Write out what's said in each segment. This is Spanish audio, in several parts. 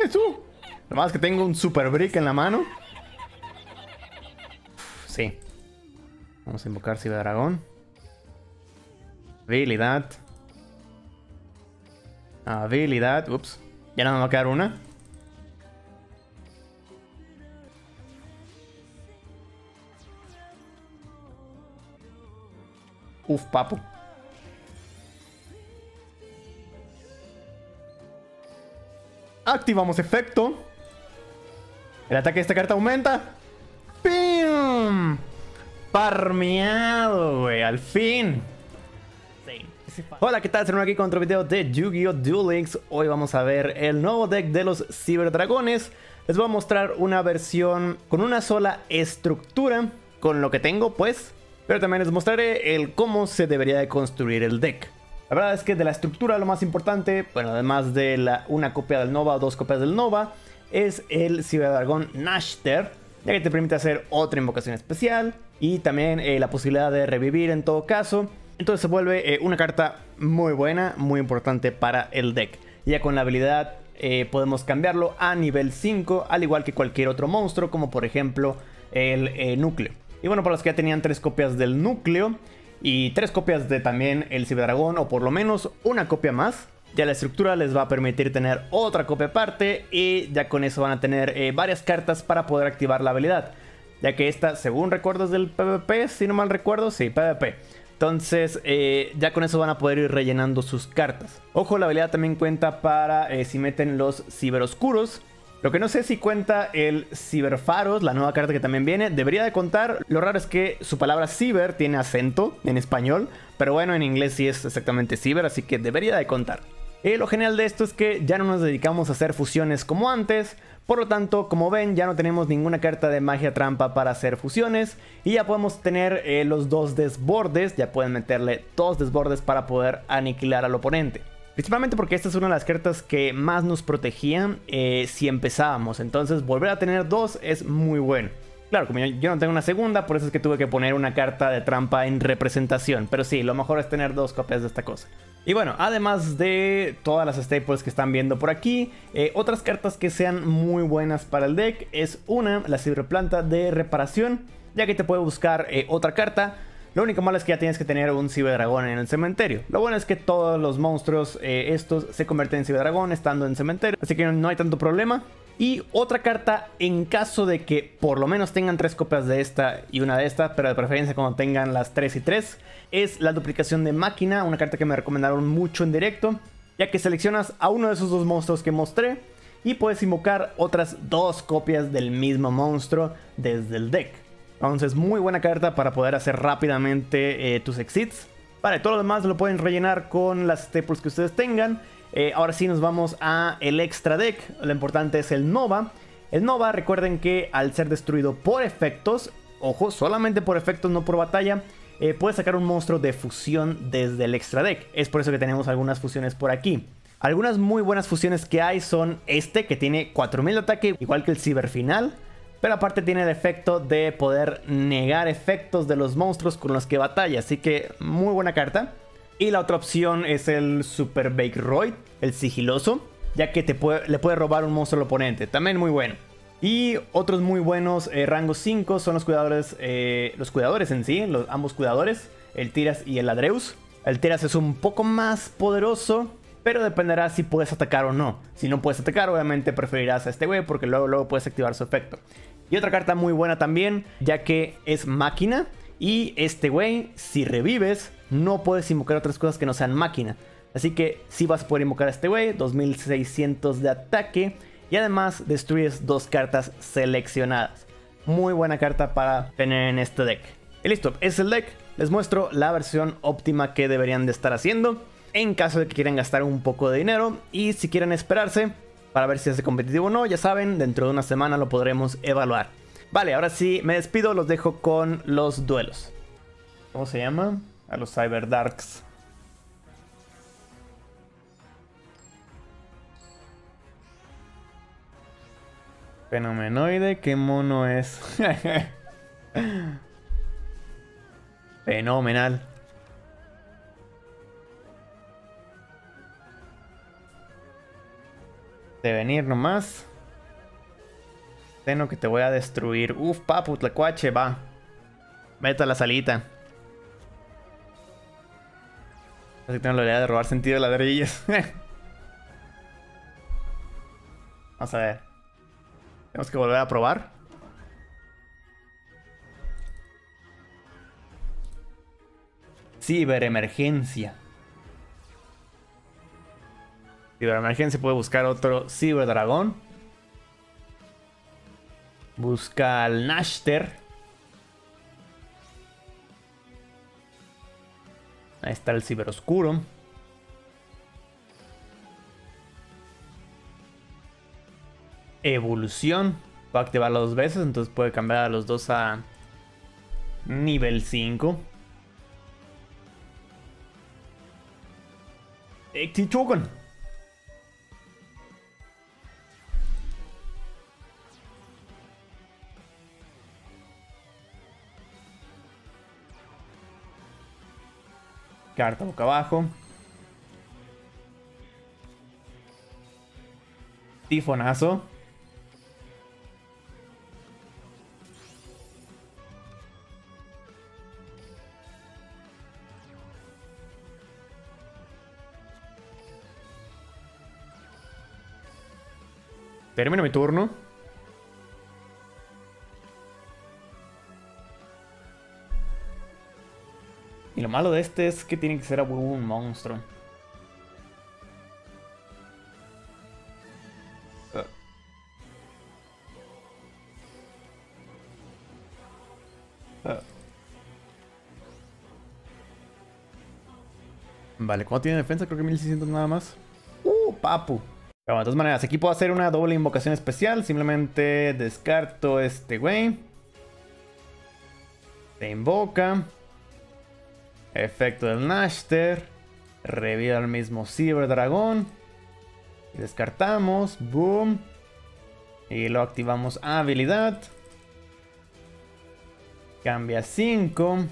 tú. Lo más que tengo un Super Brick en la mano. Sí. Vamos a invocar Ciberdragón. Habilidad. Habilidad. Ups. Ya no me va a quedar una. Uf, papo. Activamos efecto. El ataque de esta carta aumenta. ¡Pim! Farmeado, güey. Al fin. Hola, ¿qué tal? Estamos aquí con otro video de Yu-Gi-Oh! Duel Links. Hoy vamos a ver el nuevo deck de los Ciberdragones. Les voy a mostrar una versión con una sola estructura, con lo que tengo, pues. Pero también les mostraré el cómo se debería de construir el deck. La verdad es que de la estructura lo más importante, bueno, además de una copia del Nova o dos copias del Nova, es el Ciberdragón Nashter, ya que te permite hacer otra invocación especial y también la posibilidad de revivir en todo caso. Entonces se vuelve una carta muy buena, muy importante para el deck. Ya con la habilidad podemos cambiarlo a nivel 5, al igual que cualquier otro monstruo, como por ejemplo el núcleo. Y bueno, para los que ya tenían 3 copias del núcleo y 3 copias de también el Ciberdragón, o por lo menos una copia más, ya la estructura les va a permitir tener otra copia aparte y ya con eso van a tener varias cartas para poder activar la habilidad. Ya que esta, según recuerdos del PvP, si no mal recuerdo, sí, PvP. Entonces ya con eso van a poder ir rellenando sus cartas. Ojo, la habilidad también cuenta para si meten los ciberoscuros. Lo que no sé si cuenta el Ciberfaros, la nueva carta que también viene. Debería de contar. Lo raro es que su palabra ciber tiene acento en español. Pero bueno, en inglés sí es exactamente ciber, así que debería de contar. Lo genial de esto es que ya no nos dedicamos a hacer fusiones como antes. Por lo tanto, como ven, ya no tenemos ninguna carta de magia trampa para hacer fusiones. Y ya podemos tener los 2 desbordes. Ya pueden meterle 2 desbordes para poder aniquilar al oponente. Principalmente porque esta es una de las cartas que más nos protegían si empezábamos. Entonces volver a tener 2 es muy bueno. Claro, como yo no tengo una segunda, por eso es que tuve que poner una carta de trampa en representación. Pero sí, lo mejor es tener 2 copias de esta cosa. Y bueno, además de todas las staples que están viendo por aquí, otras cartas que sean muy buenas para el deck es la ciberplanta de reparación, ya que te puede buscar otra carta. Lo único malo es que ya tienes que tener un ciberdragón en el cementerio. Lo bueno es que todos los monstruos estos se convierten en ciberdragón estando en cementerio, así que no hay tanto problema. Y otra carta en caso de que por lo menos tengan 3 copias de esta y una de esta, pero de preferencia cuando tengan las 3 y 3, es la duplicación de máquina, una carta que me recomendaron mucho en directo, ya que seleccionas a uno de esos 2 monstruos que mostré y puedes invocar otras 2 copias del mismo monstruo desde el deck. Entonces, muy buena carta para poder hacer rápidamente tus exits. Vale, todo lo demás lo pueden rellenar con las staples que ustedes tengan. Ahora sí nos vamos a el extra deck. Lo importante es el Nova. El Nova, recuerden que al ser destruido por efectos, ojo, solamente por efectos, no por batalla, puede sacar un monstruo de fusión desde el extra deck. Es por eso que tenemos algunas fusiones por aquí. Algunas muy buenas fusiones que hay son este, que tiene 4000 de ataque, igual que el Ciberfinal. Pero aparte tiene el efecto de poder negar efectos de los monstruos con los que batalla. Así que muy buena carta. Y la otra opción es el Super Bakeroid, el sigiloso, ya que le puede robar un monstruo al oponente. También muy bueno. Y otros muy buenos rango 5 son los cuidadores en sí, ambos cuidadores, el Tiras y el Adreus. El Tiras es un poco más poderoso, pero dependerá si puedes atacar o no. Si no puedes atacar, obviamente preferirás a este güey porque luego puedes activar su efecto. Y otra carta muy buena también, ya que es máquina. Y este güey, si revives, no puedes invocar otras cosas que no sean máquina. Así que sí vas a poder invocar a este güey, 2600 de ataque. Y además destruyes 2 cartas seleccionadas. Muy buena carta para tener en este deck. Y listo, es el deck. Les muestro la versión óptima que deberían de estar haciendo en caso de que quieran gastar un poco de dinero. Y si quieren esperarse para ver si es competitivo o no, ya saben, dentro de una semana lo podremos evaluar. Vale, ahora sí me despido, los dejo con los duelos. ¿Cómo se llama? A los Cyberdarks. Fenomenoide, qué mono es. Fenomenal. De venir nomás. Tengo que te voy a destruir. Uf, papu, tlacuache, va. Vete a la salita. Así que tengo la idea de robar sentido de ladrillos. Vamos a ver. Tenemos que volver a probar. Ciberemergencia. Ciberemergencia puede buscar otro Ciberdragón. Busca al Nashter. Ahí está el Ciberoscuro. Evolución. Va a activarlo 2 veces, entonces puede cambiar a los dos a nivel 5. Ectichogon. Carta boca abajo. Tifonazo. Termino mi turno. Y lo malo de este es que tiene que ser a huevo un monstruo. Vale, ¿cuánto tiene defensa? Creo que 1600 nada más. Papu. Pero de todas maneras, aquí puedo hacer una doble invocación especial. Simplemente descarto este güey. Se invoca. Efecto del Nashter. Reviva al mismo Ciberdragón. Y descartamos. Boom. Y lo activamos habilidad. Cambia 5.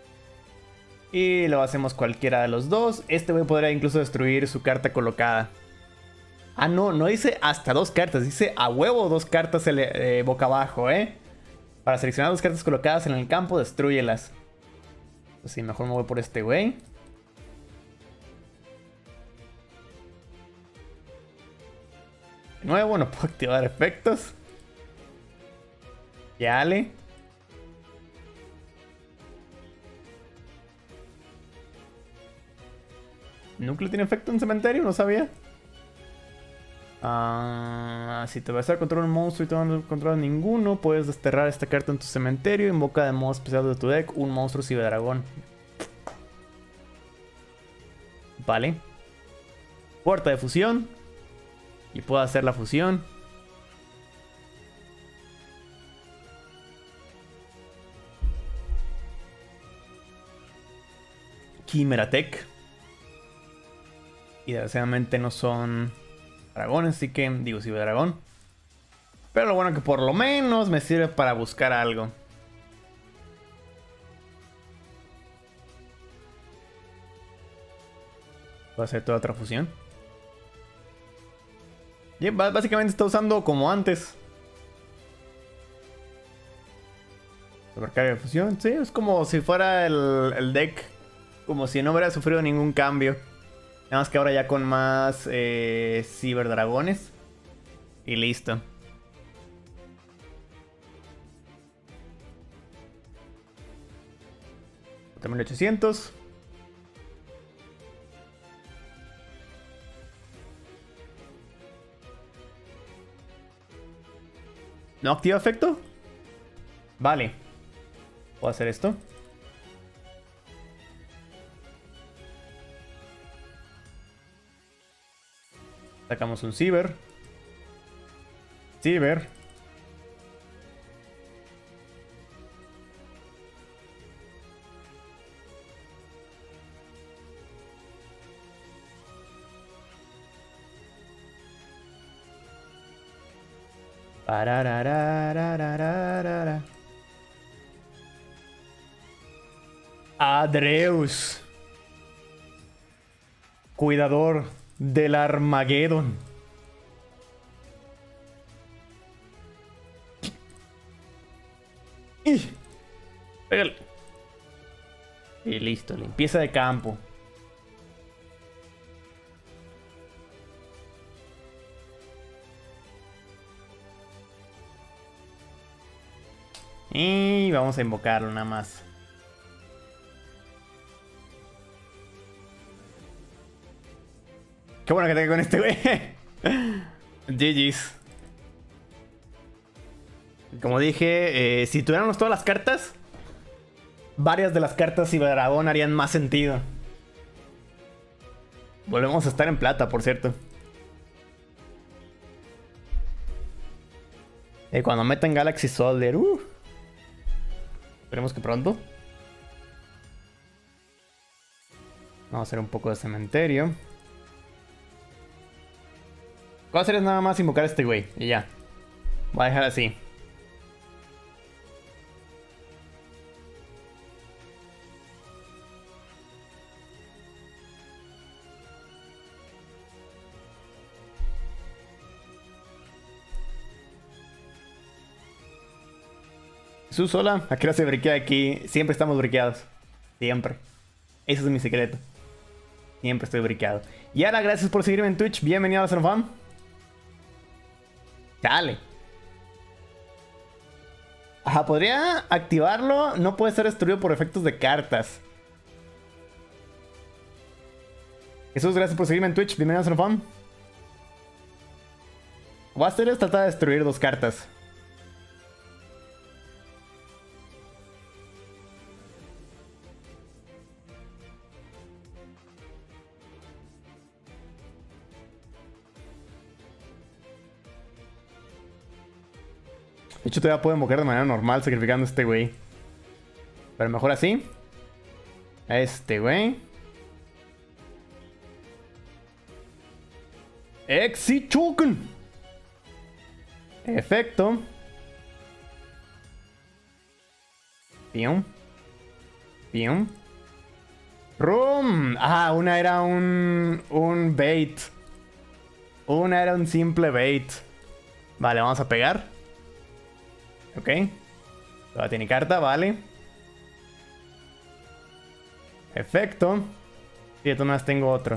Y lo hacemos cualquiera de los dos. Este güey podría incluso destruir su carta colocada. Ah, no, no dice hasta 2 cartas. Dice a huevo 2 cartas boca abajo, Para seleccionar 2 cartas colocadas en el campo, destrúyelas. Pues sí, mejor me voy por este güey. De nuevo, no puedo activar efectos. Yale. ¿Núcleo tiene efecto en cementerio? No sabía. Si te vas a controlar un monstruo y tú no controlas ninguno, puedes desterrar esta carta en tu cementerio. Invoca de modo especial de tu deck un monstruo ciberdragón. Vale. Puerta de fusión. Y puedo hacer la fusión. Chimeratech. Y desgraciadamente no son dragones, así que digo ciberdragón. Pero lo bueno es que por lo menos me sirve para buscar algo. Voy a hacer toda otra fusión. Y básicamente está usando como antes. Sobrecarga de fusión. Sí, es como si fuera el deck. Como si no hubiera sufrido ningún cambio. Nada más que ahora ya con más ciberdragones. Y listo. También 800. ¿No activa efecto? Vale. Puedo hacer esto. Sacamos un ciber. Ciber. Adreus. Cuidador del Armageddon. ¡Y! Pégale. Y listo, limpieza de campo. Y vamos a invocarlo nada más. Qué bueno que tenga con este güey. GG's. Como dije, si tuviéramos todas las cartas, varias de las cartas Ciberdragón harían más sentido. Volvemos a estar en plata, por cierto. Cuando metan Galaxy Soldier, esperemos que pronto. Vamos a hacer un poco de cementerio. Voy a hacer es nada más invocar a este güey y ya. Voy a dejar así. Jesús, hola. ¿A qué hora se briquea aquí? Siempre estamos briqueados. Siempre. Ese es mi secreto. Siempre estoy briqueado. Y ahora, gracias por seguirme en Twitch. Bienvenido a la Xenofam. Dale. Ajá, podría activarlo. No puede ser destruido por efectos de cartas. Jesús, gracias por seguirme en Twitch. Bienvenido a la Xenofam. Voy a hacer es tratar de destruir 2 cartas. De hecho, todavía puedo invocar de manera normal sacrificando a este güey. Pero mejor así. A este güey. Exichuken. Efecto. Pium. Pium. Rum. Ah, una era un bait. Una era un simple bait. Vale, vamos a pegar. Ok. Todavía tiene carta, vale. Efecto. Y de todas maneras tengo otro.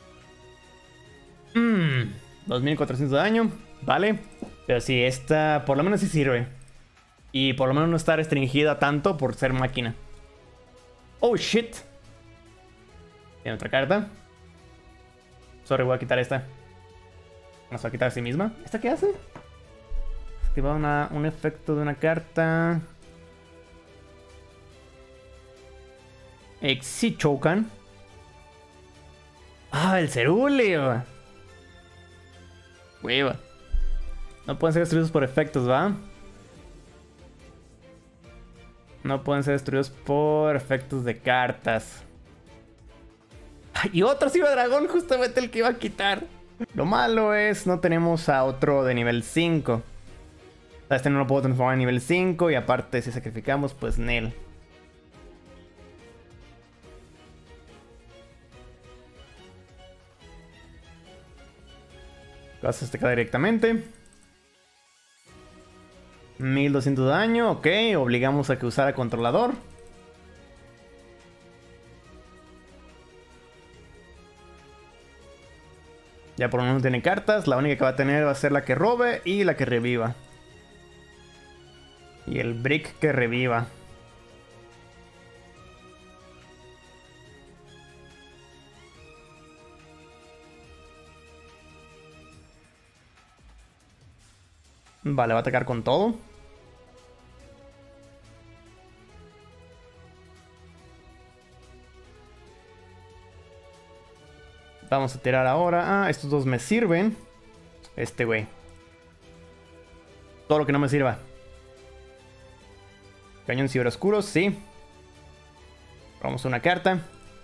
2400 de daño. Vale. Pero sí, esta por lo menos sí sirve. Y por lo menos no está restringida tanto por ser máquina. Oh, shit. Tiene otra carta. Sorry, voy a quitar esta. Vamos a quitar a sí misma. ¿Esta qué hace? Activa un efecto de una carta. Exichokan. Ah, el Ceruleo. Hueva. No pueden ser destruidos por efectos, ¿va? No pueden ser destruidos por efectos de cartas. Y otro Ciberdragón, justamente el que iba a quitar. Lo malo es, no tenemos a otro de nivel 5. Este no lo puedo transformar en nivel 5. Y aparte, si sacrificamos, pues Nel. Vas a destacar directamente. 1200 de daño. Ok, obligamos a que usara controlador. Ya por lo menos tiene cartas. La única que va a tener va a ser la que robe y la que reviva. Y el brick que reviva. Vale, va a atacar con todo. Vamos a tirar ahora. Ah, estos dos me sirven. Este güey. Todo lo que no me sirva. Cañón ciberoscuro, sí. Vamos a una carta.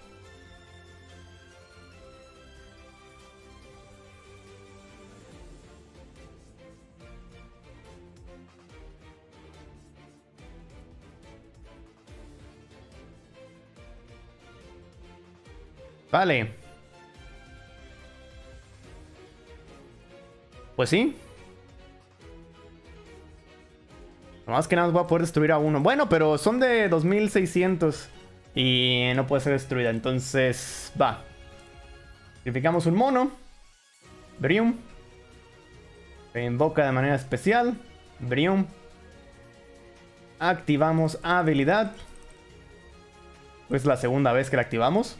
Vale. Pues sí. Nomás que nada más voy a poder destruir a uno. Bueno, pero son de 2600. Y no puede ser destruida. Entonces, va. Sacrificamos un mono. Brium. Se invoca de manera especial. Brium. Activamos habilidad. Es la segunda vez que la activamos.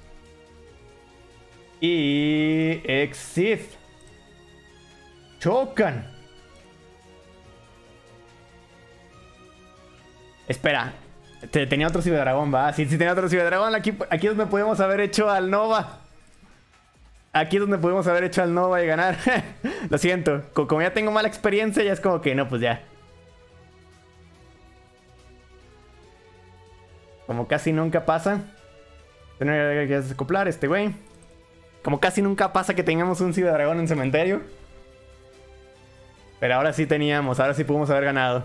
Y... Exit. Chocan. Espera. Tenía otro ciberdragón, va. Sí, tenía otro ciberdragón. Aquí es donde podemos haber hecho al Nova. Aquí es donde pudimos haber hecho al Nova y ganar. Lo siento. Como ya tengo mala experiencia, ya es como que no, pues ya. Como casi nunca pasa. Tener que acoplar este güey. Como casi nunca pasa que tengamos un ciberdragón en cementerio. Pero ahora sí teníamos. Ahora sí pudimos haber ganado.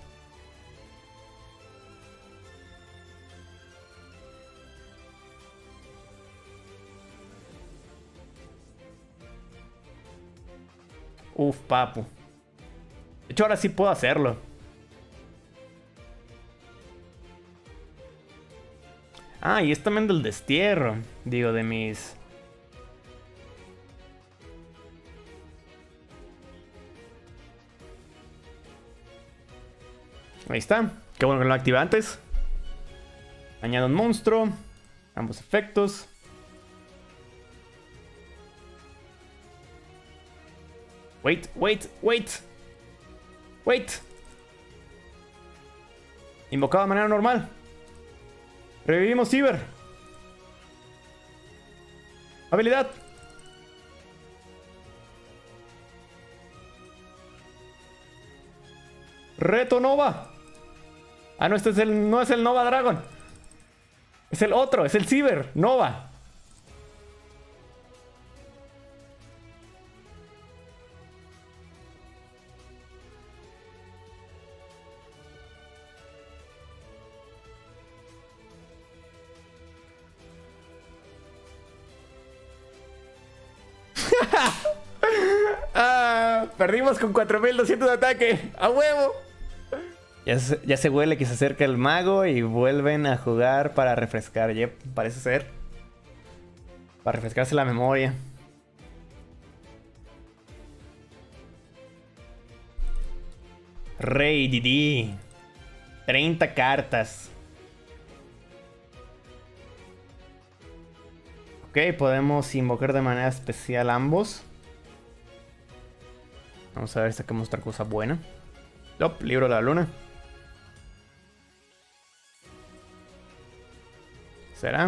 Uf, papu. De hecho, ahora sí puedo hacerlo. Ah, y es también del destierro. Digo, de mis... Ahí está. Qué bueno que lo activé antes. Añado un monstruo. Ambos efectos. Wait. Invocado de manera normal. Revivimos Ciber. Habilidad. Reto Nova. Ah, no, este es no es el Nova Dragon. Es el otro, es el Ciber Nova. Perdimos con 4200 de ataque. ¡A huevo! Ya se huele que se acerca el mago y vuelven a jugar para refrescar. Yep, parece ser. Para refrescarse la memoria. Rey Didi. 30 cartas. Ok, podemos invocar de manera especial ambos. Vamos a ver si sacamos otra cosa buena. Libro de la luna. ¿Será?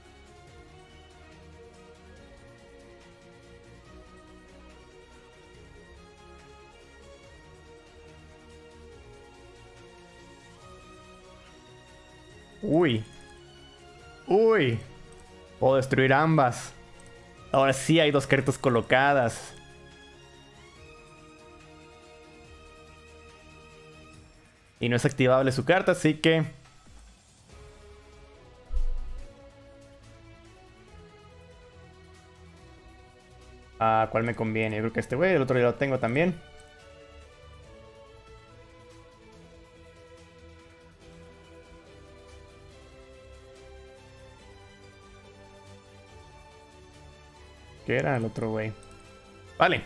Uy. Puedo destruir ambas. Ahora sí hay dos cartas colocadas. Y no es activable su carta, así que... ¿cuál me conviene? Yo creo que este güey, el otro ya lo tengo también. ¿Qué era el otro güey? Vale.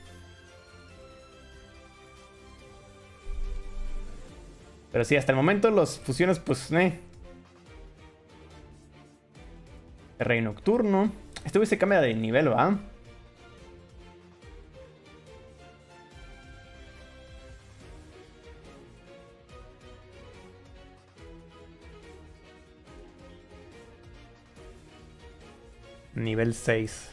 Pero sí, hasta el momento los fusiones, pues, Rey Nocturno. Este güey se cambia de nivel, ¿va? Nivel 6.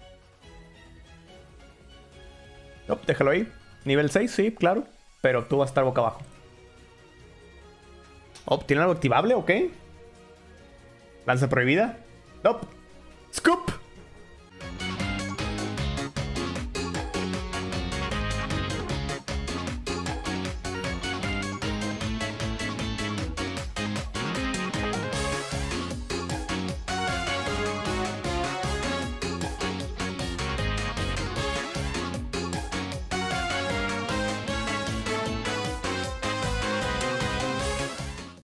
No, déjalo ahí. Nivel 6, sí, claro. Pero tú vas a estar boca abajo. ¿Tiene algo activable? Ok. Lanza prohibida. Nope. Scoop.